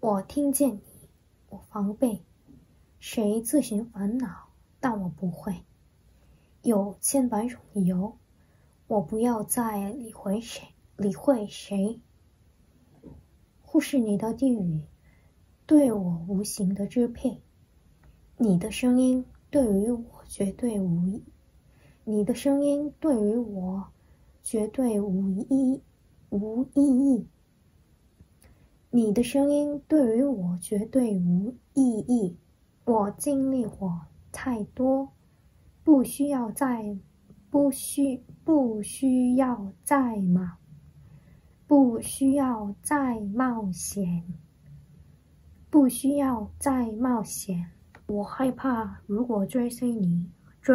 我听见你，我防备，谁自寻烦恼，但我不会。有千百种理由，我不要再理会谁。忽视你的低语，对我无形的支配。你的声音对于我绝对无益，你的声音对于我绝对无意义。你的声音对于我绝对无意义。我经历过太多，不需要再冒险。我害怕，如果追随你，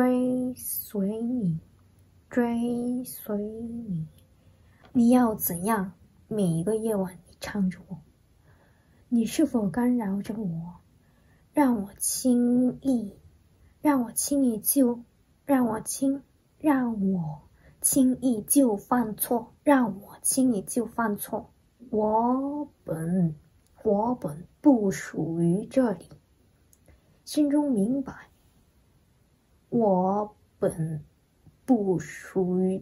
你要怎样？每一个夜晚，你唱着我，你是否干扰着我？让我轻易就犯错，我本不属于这里，心中明白，我本不属于。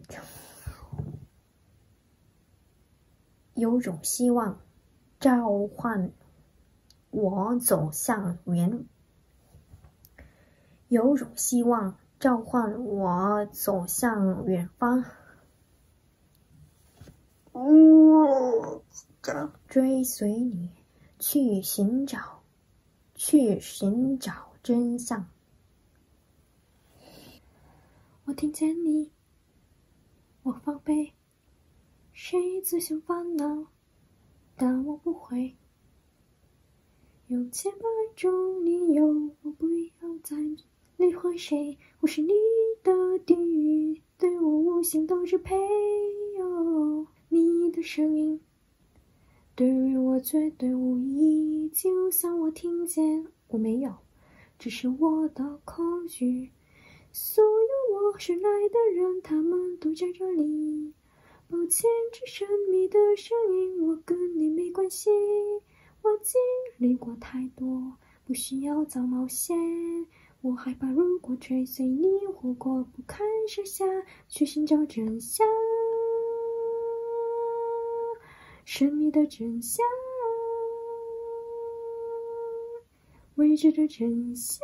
有种希望召唤我走向远方，追随你，去寻找真相。我听见你，我防备，谁自寻烦恼，但我不会。有千百种理由，我不要再理会谁。忽视你的低语，对我无形的支配。你的声音对于我绝对无意义，就算我听见，我没有，只是我的恐惧。所有我深爱的人，他们都在这里。抱歉，这神秘的声音，我跟你没关系。我经历过太多，不需要再冒险。我害怕，如果追随你，活过不堪设下，去寻找真相，神秘的真相，未知的真相。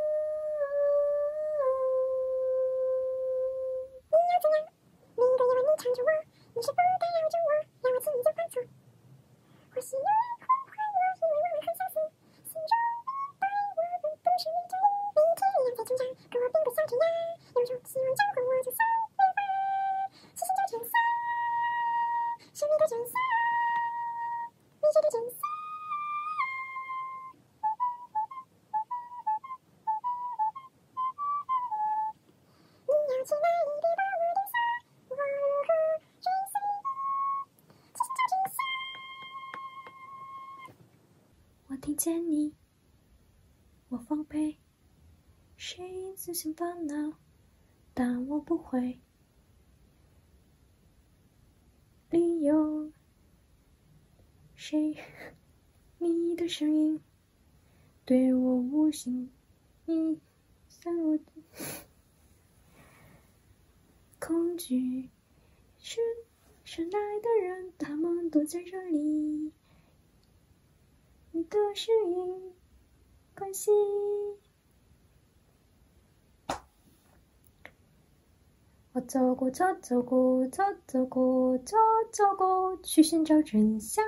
你要怎样？每一个夜晚你唱着我，你是否干扰着我？让我轻易就犯错。或许有人会怪我，因为我们很相似，心中明白我们不属于这里。每一天一样在挣扎，可我并不想这样。有种希望召唤我走向远方，去寻找真相，神秘的真相，未知的真相。你要去哪里？别把我丢下，我如何追随你，去寻找真相。 我听见你，我防备，谁自寻烦恼，但我不会。理由，你的声音对我无形，你像我的恐惧。深爱的人，他们都在这里。你的声音关系，我走过，去寻找真相。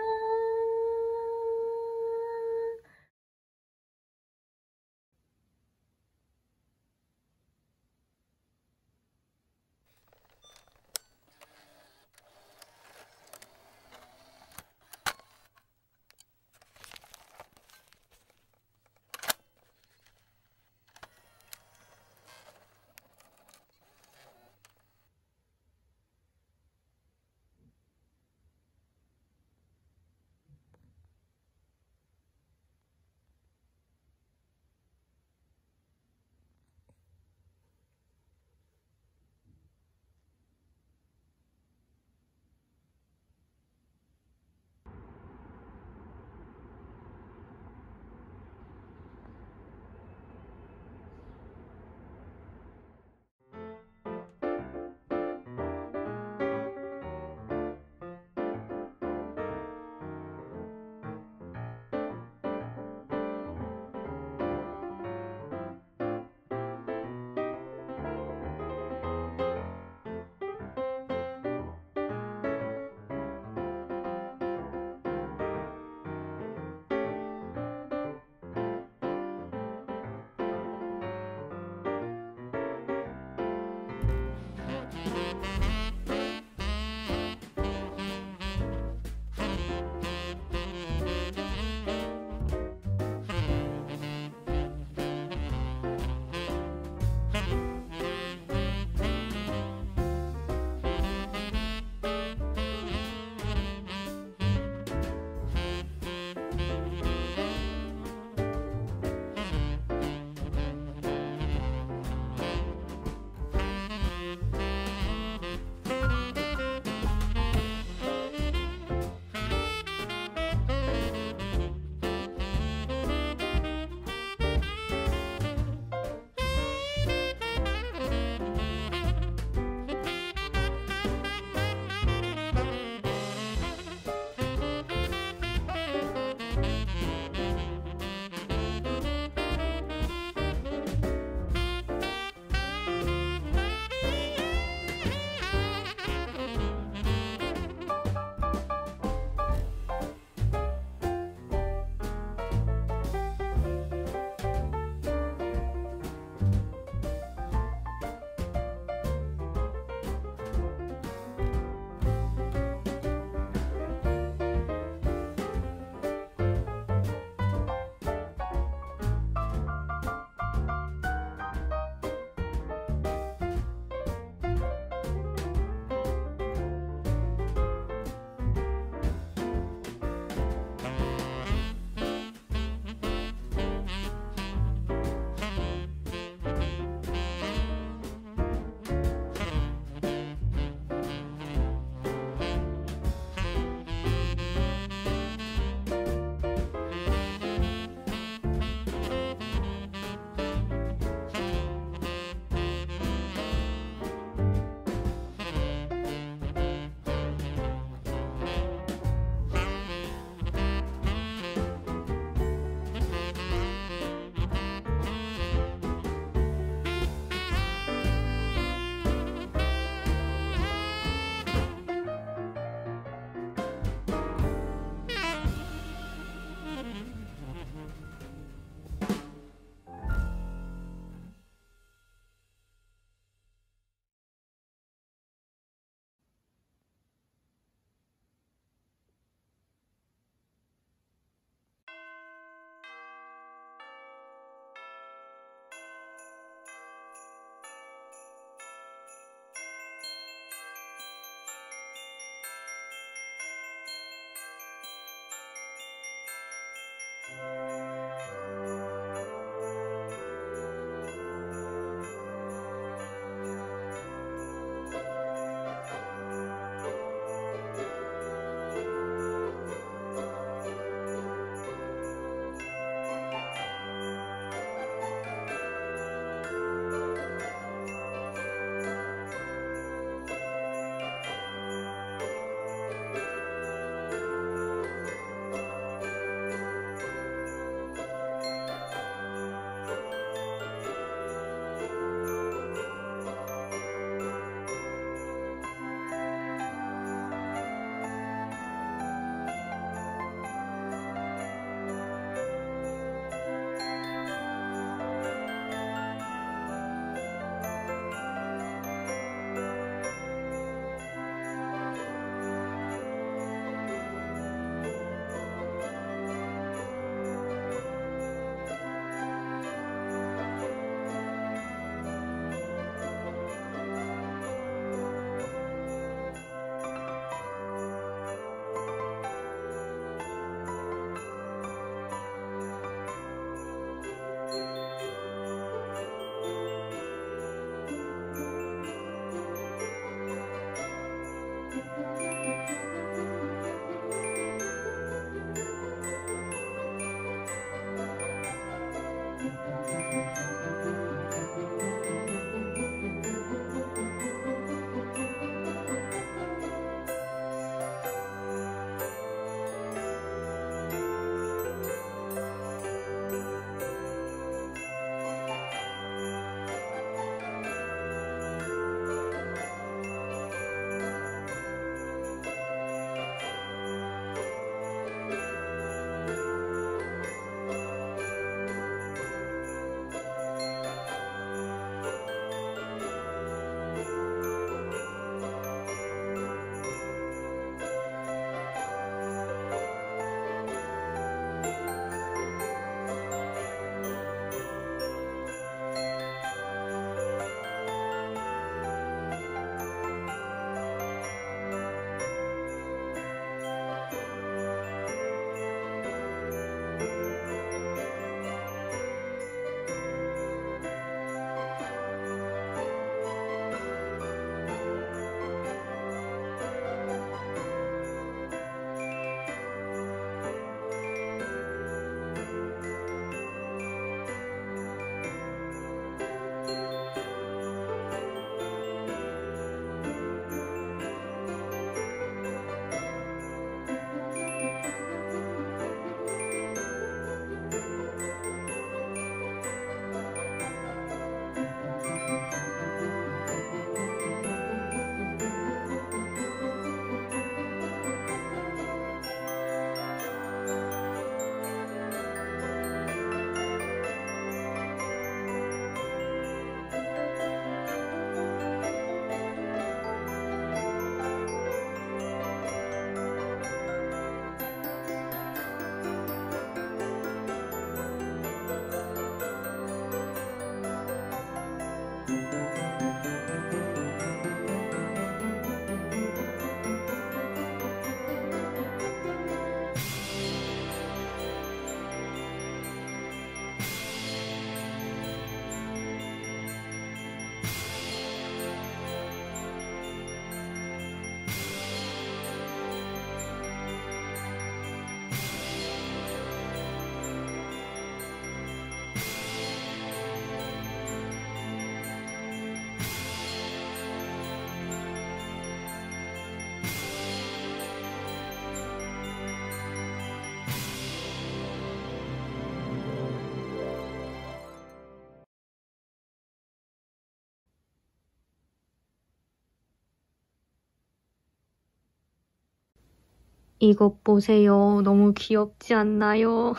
이것 보세요. 너무 귀엽지 않나요?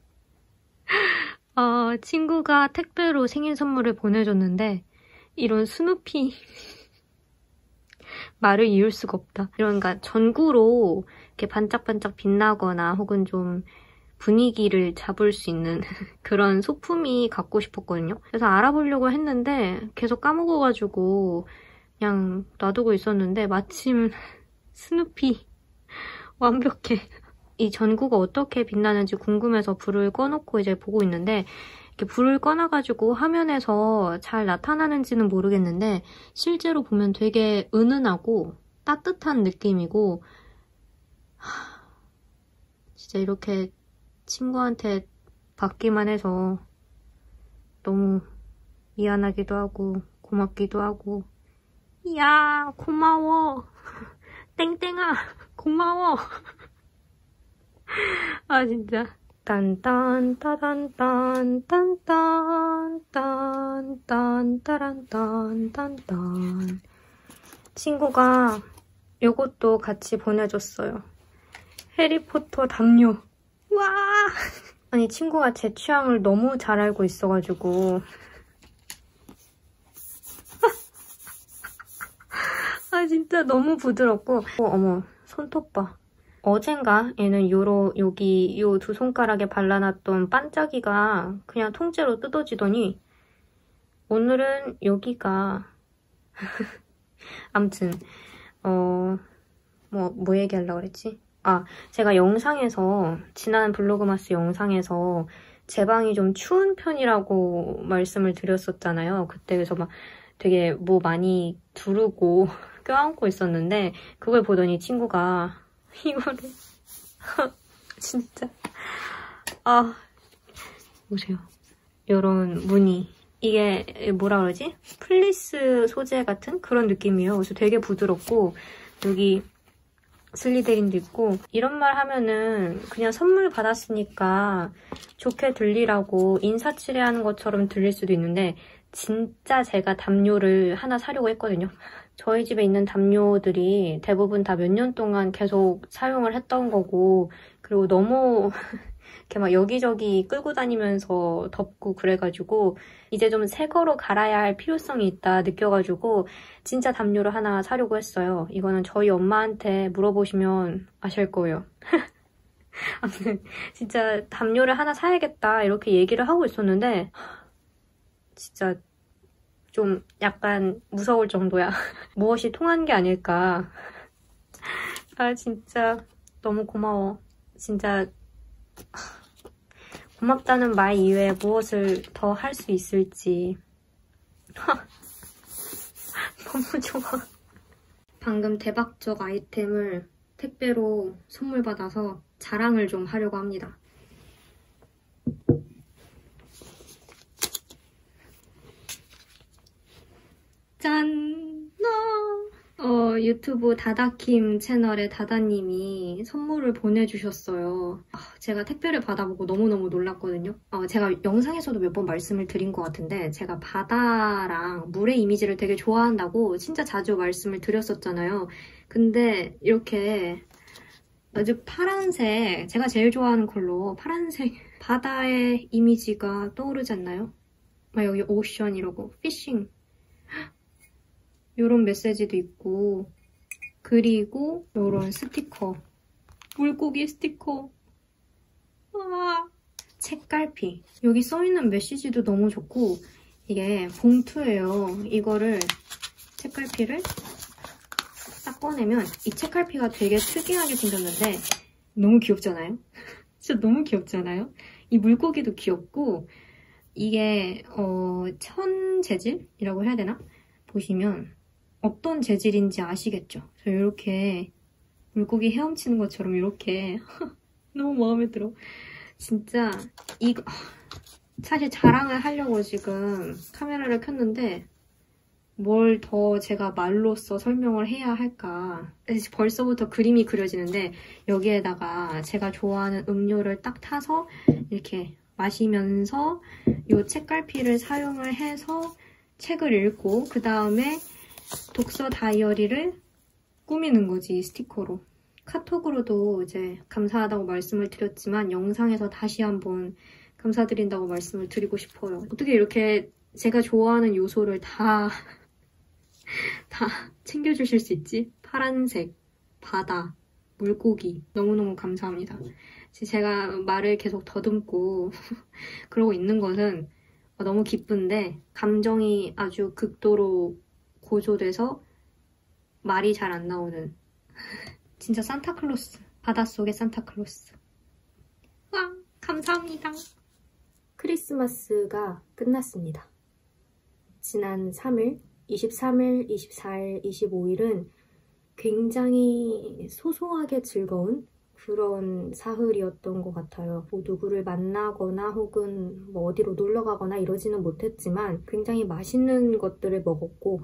친구가 택배로 생일 선물을 보내줬는데 이런 스누피 말을 이을 수가 없다. 그러니까 전구로 이렇게 반짝반짝 빛나거나 혹은 좀 분위기를 잡을 수 있는 그런 소품이 갖고 싶었거든요. 그래서 알아보려고 했는데 계속 까먹어가지고 그냥 놔두고 있었는데 마침 스누피 완벽해. 이 전구가 어떻게 빛나는지 궁금해서 불을 꺼놓고 이제 보고 있는데 이렇게 불을 꺼놔가지고 화면에서 잘 나타나는지는 모르겠는데 실제로 보면 되게 은은하고 따뜻한 느낌이고 진짜 이렇게 친구한테 받기만 해서 너무 미안하기도 하고 고맙기도 하고 이야 고마워 땡땡아 고마워. 아 진짜. 딴딴 따단딴 딴딴 딴딴 따란딴 딴딴. 친구가 요것도 같이 보내줬어요. 해리포터 담요. 와. 아니 친구가 제 취향을 너무 잘 알고 있어가지고. 아 진짜 너무 부드럽고 어머 손톱 봐. 어젠가 얘는 여기 요 두 손가락에 발라놨던 반짝이가 그냥 통째로 뜯어지더니 오늘은 여기가 암튼 뭐 얘기하려고 그랬지? 아 제가 영상에서 지난 블로그마스 영상에서 제 방이 좀 추운 편이라고 말씀을 드렸었잖아요. 그때 그래서 막 되게 뭐 많이 두르고 껴안고 있었는데 그걸 보더니 친구가 이거를 진짜 보세요. 요런 무늬 이게 뭐라 그러지? 플리스 소재 같은 그런 느낌이에요. 그래서 되게 부드럽고 여기 슬리데린도 있고 이런 말 하면은 그냥 선물 받았으니까 좋게 들리라고 인사치레하는 것처럼 들릴 수도 있는데 진짜 제가 담요를 하나 사려고 했거든요. 저희 집에 있는 담요들이 대부분 다 몇 년 동안 계속 사용을 했던 거고 그리고 너무 이렇게 막 여기저기 끌고 다니면서 덥고 그래가지고 이제 좀 새 거로 갈아야 할 필요성이 있다 느껴가지고 진짜 담요를 하나 사려고 했어요. 이거는 저희 엄마한테 물어보시면 아실 거예요. 아무튼 진짜 담요를 하나 사야겠다 이렇게 얘기를 하고 있었는데 진짜 좀 약간 무서울 정도야. 무엇이 통한 게 아닐까. 아 진짜 너무 고마워. 진짜 고맙다는 말 이외에 무엇을 더 할 수 있을지. 너무 좋아. 방금 대박적 아이템을 택배로 선물 받아서 자랑을 좀 하려고 합니다. 짠! 유튜브 다다킴 채널의 다다님이 선물을 보내주셨어요. 제가 택배를 받아보고 너무너무 놀랐거든요. 제가 영상에서도 몇 번 말씀을 드린 것 같은데 제가 바다랑 물의 이미지를 되게 좋아한다고 진짜 자주 말씀을 드렸었잖아요. 근데 이렇게 아주 파란색, 제가 제일 좋아하는 컬러 파란색 바다의 이미지가 떠오르지 않나요? 막 여기 오션 이러고 피싱 요런 메시지도 있고, 그리고 요런 스티커, 물고기 스티커, 와, 책갈피. 여기 써있는 메시지도 너무 좋고, 이게 봉투예요. 이거를, 책갈피를 딱 꺼내면 이 책갈피가 되게 특이하게 생겼는데 너무 귀엽잖아요? 진짜 너무 귀엽잖아요? 이 물고기도 귀엽고, 이게 천 재질이라고 해야 되나? 보시면 어떤 재질인지 아시겠죠? 저 이렇게 물고기 헤엄치는 것처럼 이렇게 너무 마음에 들어. 진짜 이거 사실 자랑을 하려고 지금 카메라를 켰는데 뭘 더 제가 말로써 설명을 해야 할까. 벌써부터 그림이 그려지는데 여기에다가 제가 좋아하는 음료를 딱 타서 이렇게 마시면서 이 책갈피를 사용을 해서 책을 읽고 그 다음에 독서 다이어리를 꾸미는 거지, 이 스티커로. 카톡으로도 이제 감사하다고 말씀을 드렸지만 영상에서 다시 한번 감사드린다고 말씀을 드리고 싶어요. 어떻게 이렇게 제가 좋아하는 요소를 다 챙겨주실 수 있지? 파란색, 바다, 물고기 너무너무 감사합니다. 제가 말을 계속 더듬고 그러고 있는 것은 너무 기쁜데 감정이 아주 극도로 고조돼서 말이 잘 안 나오는 진짜 산타클로스, 바닷속의 산타클로스. 와, 감사합니다. 크리스마스가 끝났습니다. 지난 3일, 23일, 24일, 25일은 굉장히 소소하게 즐거운 그런 사흘이었던 것 같아요. 뭐 누구를 만나거나 혹은 뭐 어디로 놀러 가거나 이러지는 못했지만 굉장히 맛있는 것들을 먹었고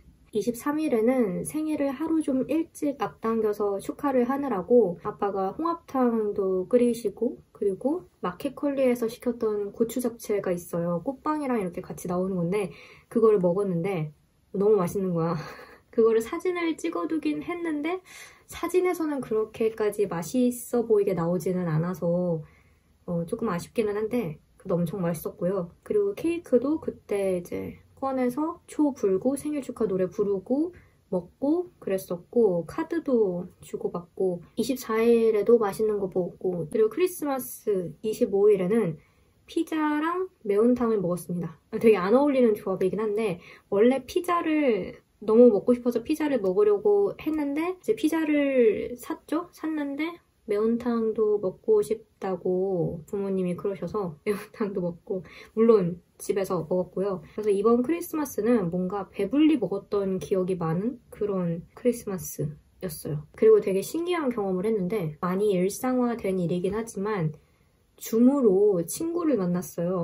23일에는 생일을 하루 좀 일찍 앞당겨서 축하를 하느라고 아빠가 홍합탕도 끓이시고 그리고 마켓컬리에서 시켰던 고추 잡채가 있어요. 꽃빵이랑 이렇게 같이 나오는 건데 그거를 먹었는데 너무 맛있는 거야. 그거를 사진을 찍어두긴 했는데 사진에서는 그렇게까지 맛있어 보이게 나오지는 않아서 조금 아쉽기는 한데 그래도 엄청 맛있었고요. 그리고 케이크도 그때 이제 꺼내서 초 불고 생일 축하 노래 부르고 먹고 그랬었고 카드도 주고받고 24일에도 맛있는 거 먹고 그리고 크리스마스 25일에는 피자랑 매운탕을 먹었습니다. 되게 안 어울리는 조합이긴 한데 원래 피자를 너무 먹고 싶어서 피자를 먹으려고 했는데 이제 피자를 샀는데 매운탕도 먹고 싶다고 부모님이 그러셔서 매운탕도 먹고 물론 집에서 먹었고요. 그래서 이번 크리스마스는 뭔가 배불리 먹었던 기억이 많은 그런 크리스마스였어요. 그리고 되게 신기한 경험을 했는데 많이 일상화된 일이긴 하지만 줌으로 친구를 만났어요.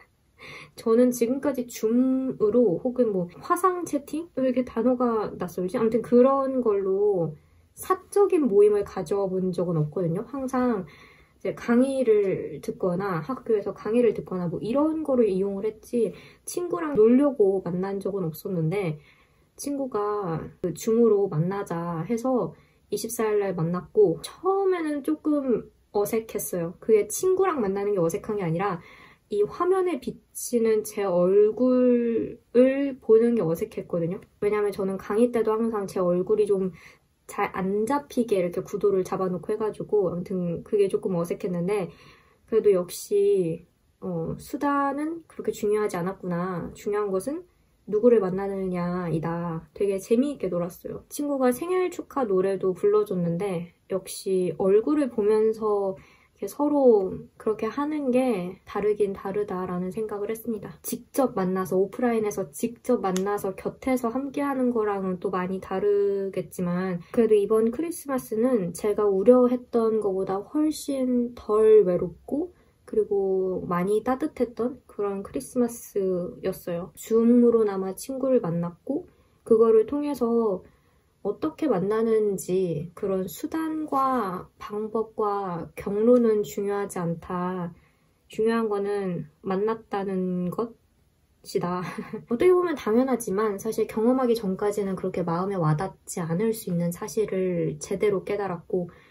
저는 지금까지 줌으로 혹은 뭐 화상 채팅? 왜 이렇게 단어가 낯설지? 아무튼 그런 걸로 사적인 모임을 가져본 적은 없거든요. 항상 이제 강의를 듣거나 학교에서 강의를 듣거나 뭐 이런 거를 이용을 했지 친구랑 놀려고 만난 적은 없었는데 친구가 그 줌으로 만나자 해서 24일날 만났고 처음에는 조금 어색했어요. 그게 친구랑 만나는 게 어색한 게 아니라 이 화면에 비치는 제 얼굴을 보는 게 어색했거든요. 왜냐면 저는 강의 때도 항상 제 얼굴이 좀 잘 안 잡히게 이렇게 구도를 잡아놓고 해가지고 아무튼 그게 조금 어색했는데 그래도 역시 수다는 그렇게 중요하지 않았구나. 중요한 것은 누구를 만나느냐이다. 되게 재미있게 놀았어요. 친구가 생일 축하 노래도 불러줬는데 역시 얼굴을 보면서 이렇게 서로 그렇게 하는 게 다르긴 다르다라는 생각을 했습니다. 직접 만나서 오프라인에서 직접 만나서 곁에서 함께하는 거랑은 또 많이 다르겠지만 그래도 이번 크리스마스는 제가 우려했던 것보다 훨씬 덜 외롭고 그리고 많이 따뜻했던 그런 크리스마스였어요. 줌으로나마 친구를 만났고 그거를 통해서 어떻게 만나는지 그런 수단과 방법과 경로는 중요하지 않다. 중요한 거는 만났다는 것이다. 어떻게 보면 당연하지만 사실 경험하기 전까지는 그렇게 마음에 와닿지 않을 수 있는 사실을 제대로 깨달았고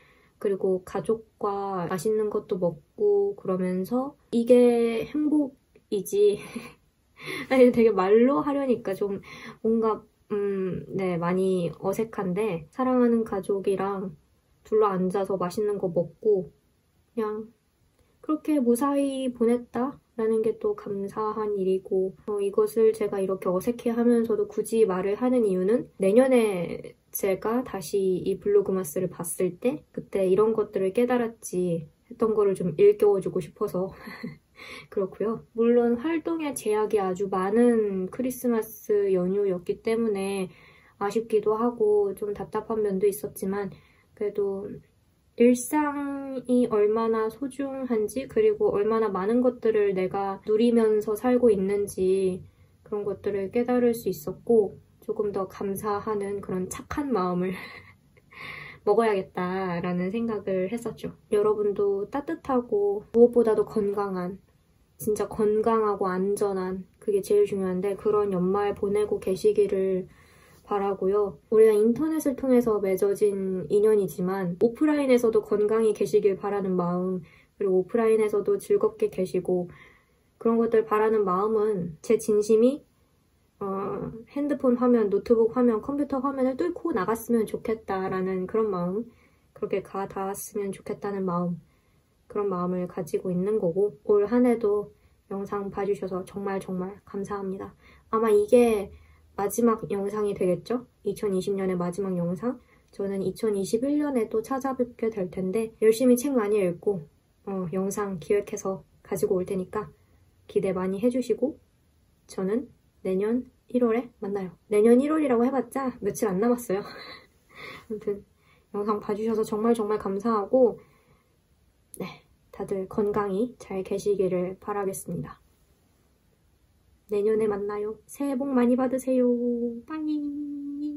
그리고 가족과 맛있는 것도 먹고 그러면서 이게 행복이지. 아니, 되게 말로 하려니까 좀 뭔가 네, 많이 어색한데 사랑하는 가족이랑 둘러 앉아서 맛있는 거 먹고 그냥 그렇게 무사히 보냈다라는 게 또 감사한 일이고 이것을 제가 이렇게 어색해하면서도 굳이 말을 하는 이유는 내년에 제가 다시 이 블로그마스를 봤을 때 그때 이런 것들을 깨달았지 했던 거를 좀 일깨워주고 싶어서 그렇고요. 물론 활동에 제약이 아주 많은 크리스마스 연휴였기 때문에 아쉽기도 하고 좀 답답한 면도 있었지만 그래도 일상이 얼마나 소중한지 그리고 얼마나 많은 것들을 내가 누리면서 살고 있는지 그런 것들을 깨달을 수 있었고 조금 더 감사하는 그런 착한 마음을 먹어야겠다라는 생각을 했었죠. 여러분도 따뜻하고 무엇보다도 건강한 진짜 건강하고 안전한 그게 제일 중요한데 그런 연말 보내고 계시기를 바라고요. 우리가 인터넷을 통해서 맺어진 인연이지만 오프라인에서도 건강히 계시길 바라는 마음 그리고 오프라인에서도 즐겁게 계시고 그런 것들 바라는 마음은 제 진심이 핸드폰 화면, 노트북 화면, 컴퓨터 화면을 뚫고 나갔으면 좋겠다라는 그런 마음 그렇게 가 닿았으면 좋겠다는 마음 그런 마음을 가지고 있는 거고 올 한 해도 영상 봐주셔서 정말 감사합니다. 아마 이게 마지막 영상이 되겠죠? 2020년의 마지막 영상? 저는 2021년에 또 찾아뵙게 될 텐데 열심히 책 많이 읽고 영상 기획해서 가지고 올 테니까 기대 많이 해주시고 저는 내년 1월에 만나요. 내년 1월이라고 해봤자 며칠 안 남았어요. 아무튼 영상 봐주셔서 정말 감사하고 네, 다들 건강히 잘 계시기를 바라겠습니다. 내년에 만나요. 새해 복 많이 받으세요. 빠이.